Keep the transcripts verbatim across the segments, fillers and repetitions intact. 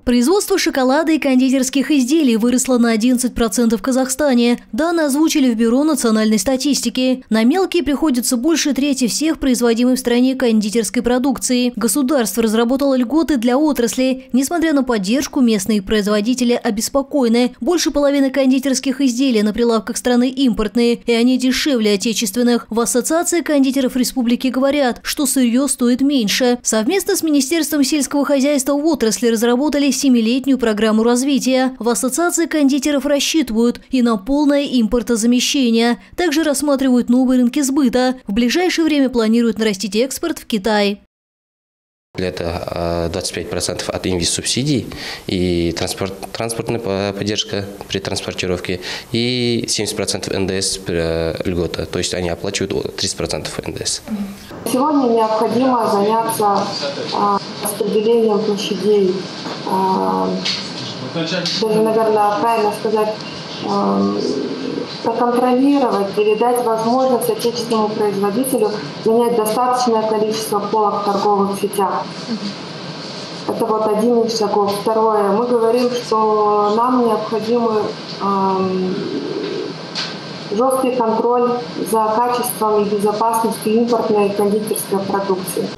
Производство шоколада и кондитерских изделий выросло на одиннадцать процентов в Казахстане. Данные озвучили в Бюро национальной статистики. На мелкие приходится больше трети всех производимой в стране кондитерской продукции. Государство разработало льготы для отрасли. Несмотря на поддержку, местные производители обеспокоены. Больше половины кондитерских изделий на прилавках страны импортные, и они дешевле отечественных. В Ассоциации кондитеров республики говорят, что сырье стоит меньше. Совместно с Министерством сельского хозяйства в отрасли разработали семилетнюю программу развития. В Ассоциации кондитеров рассчитывают и на полное импортозамещение. Также рассматривают новые рынки сбыта. В ближайшее время планируют нарастить экспорт в Китай. Это двадцать пять процентов от инвест-субсидий и транспорт, транспортная поддержка при транспортировке и семьдесят процентов эн дэ эс льгота. То есть они оплачивают тридцать процентов эн дэ эс. Сегодня необходимо заняться распределением площадей. Даже, наверное, правильно сказать, проконтролировать или дать возможность отечественному производителю занять достаточное количество полок в торговых сетях. Это вот один из шагов. Второе. Мы говорим, что нам необходим э, жесткий контроль за качеством и безопасностью импортной кондитерской продукции.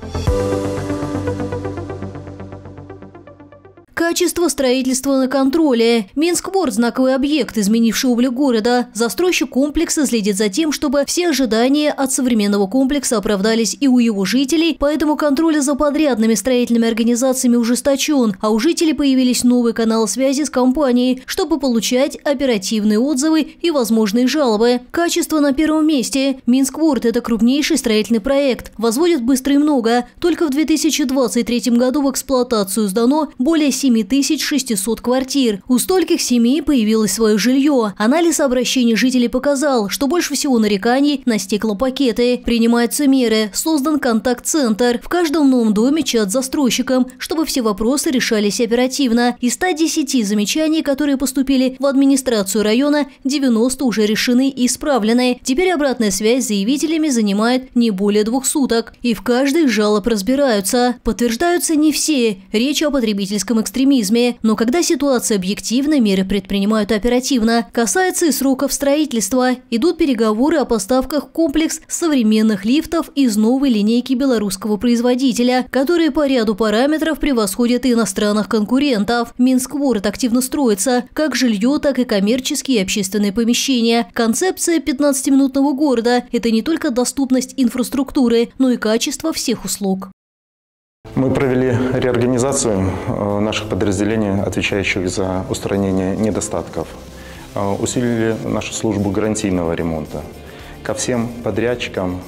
Качество строительства на контроле. Минскворд – знаковый объект, изменивший облик города. Застройщик комплекса следит за тем, чтобы все ожидания от современного комплекса оправдались и у его жителей, поэтому контроль за подрядными строительными организациями ужесточен, а у жителей появились новые каналы связи с компанией, чтобы получать оперативные отзывы и возможные жалобы. Качество на первом месте. Минскворд – это крупнейший строительный проект. Возводят быстро и много. Только в две тысячи двадцать третьем году в эксплуатацию сдано более семи тысяч шестисот квартир. У стольких семей появилось свое жилье. Анализ обращений жителей показал, что больше всего нареканий на стеклопакеты. Принимаются меры. Создан контакт-центр. В каждом новом доме чат с застройщиком, чтобы все вопросы решались оперативно. Из ста десяти замечаний, которые поступили в администрацию района, девяносто уже решены и исправлены. Теперь обратная связь с заявителями занимает не более двух суток. И в каждой из жалоб разбираются. Подтверждаются не все. Речь о потребительском экстремизме. Но когда ситуация объективна, меры предпринимают оперативно. Касается и сроков строительства. Идут переговоры о поставках в комплекс современных лифтов из новой линейки белорусского производителя, которые по ряду параметров превосходят иностранных конкурентов. Минскворд активно строится. Как жилье, так и коммерческие и общественные помещения. Концепция пятнадцатиминутного города – это не только доступность инфраструктуры, но и качество всех услуг. Мы провели реорганизацию наших подразделений, отвечающих за устранение недостатков. Усилили нашу службу гарантийного ремонта. Ко всем подрядчикам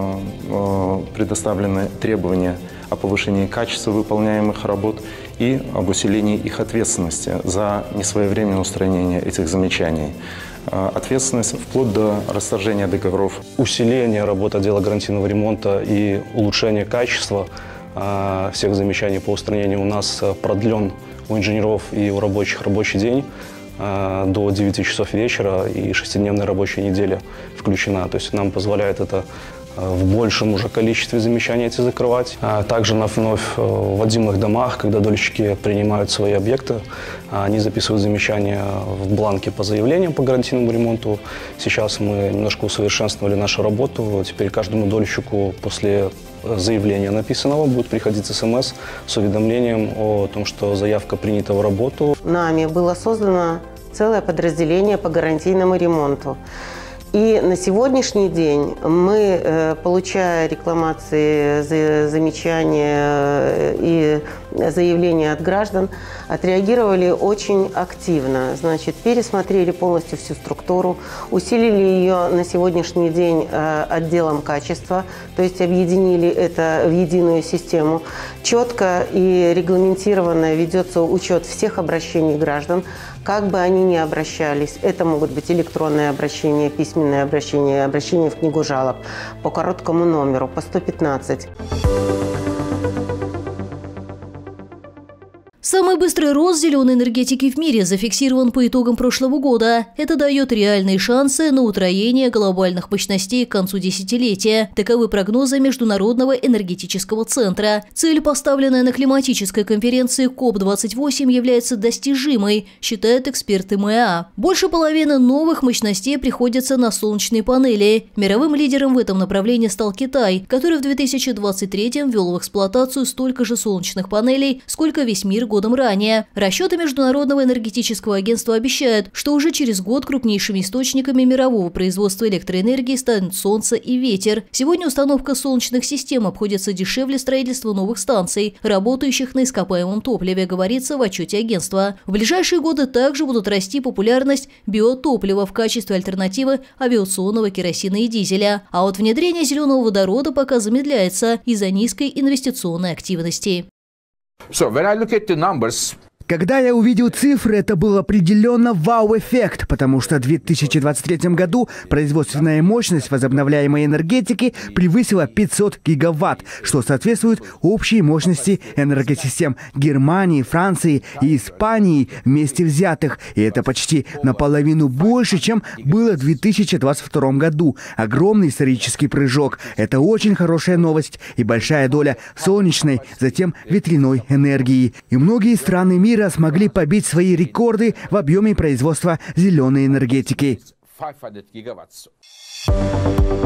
предоставлены требования о повышении качества выполняемых работ и об усилении их ответственности за несвоевременное устранение этих замечаний. Ответственность вплоть до расторжения договоров. Усиление работы отдела гарантийного ремонта и улучшение качества всех замечаний по устранению у нас продлен у инженеров и у рабочих рабочий день до девяти часов вечера, и шестидневная рабочая неделя включена. То есть нам позволяет это в большем уже количестве замечаний эти закрывать. Также на вновь вводимых домах, когда дольщики принимают свои объекты, они записывают замечания в бланке по заявлениям по гарантийному ремонту. Сейчас мы немножко усовершенствовали нашу работу. Теперь каждому дольщику после заявления написанного будет приходить смс с уведомлением о том, что заявка принята в работу. Нами было создано целое подразделение по гарантийному ремонту. И на сегодняшний день мы, получая рекламации, замечания и заявления от граждан, отреагировали очень активно. Значит, пересмотрели полностью всю структуру, усилили ее на сегодняшний день отделом качества, то есть объединили это в единую систему. Четко и регламентированно ведется учет всех обращений граждан, как бы они ни обращались. Это могут быть электронные обращения, письменные обращения, обращения в книгу жалоб по короткому номеру, по сто пятнадцать. Самый быстрый рост зеленой энергетики в мире зафиксирован по итогам прошлого года. Это дает реальные шансы на утроение глобальных мощностей к концу десятилетия. Таковы прогнозы Международного энергетического центра. Цель, поставленная на климатической конференции коп двадцать восемь, является достижимой, считают эксперты МЭА. Больше половины новых мощностей приходится на солнечные панели. Мировым лидером в этом направлении стал Китай, который в две тысячи двадцать третьем ввел в эксплуатацию столько же солнечных панелей, сколько весь мир годом ранее. Расчеты Международного энергетического агентства обещают, что уже через год крупнейшими источниками мирового производства электроэнергии станут солнце и ветер. Сегодня установка солнечных систем обходится дешевле строительства новых станций, работающих на ископаемом топливе, говорится в отчете агентства. В ближайшие годы также будут расти популярность биотоплива в качестве альтернативы авиационного керосина и дизеля. А вот внедрение зеленого водорода пока замедляется из-за низкой инвестиционной активности. So when I look at the numbers, когда я увидел цифры, это был определенно вау-эффект, потому что в две тысячи двадцать третьем году производственная мощность возобновляемой энергетики превысила пятьсот гигаватт, что соответствует общей мощности энергосистем Германии, Франции и Испании вместе взятых. И это почти наполовину больше, чем было в две тысячи двадцать втором году. Огромный исторический прыжок. Это очень хорошая новость и большая доля солнечной, затем ветряной энергии. И многие страны мира смогли побить свои рекорды в объеме производства зеленой энергетики. five hundred gigawatts.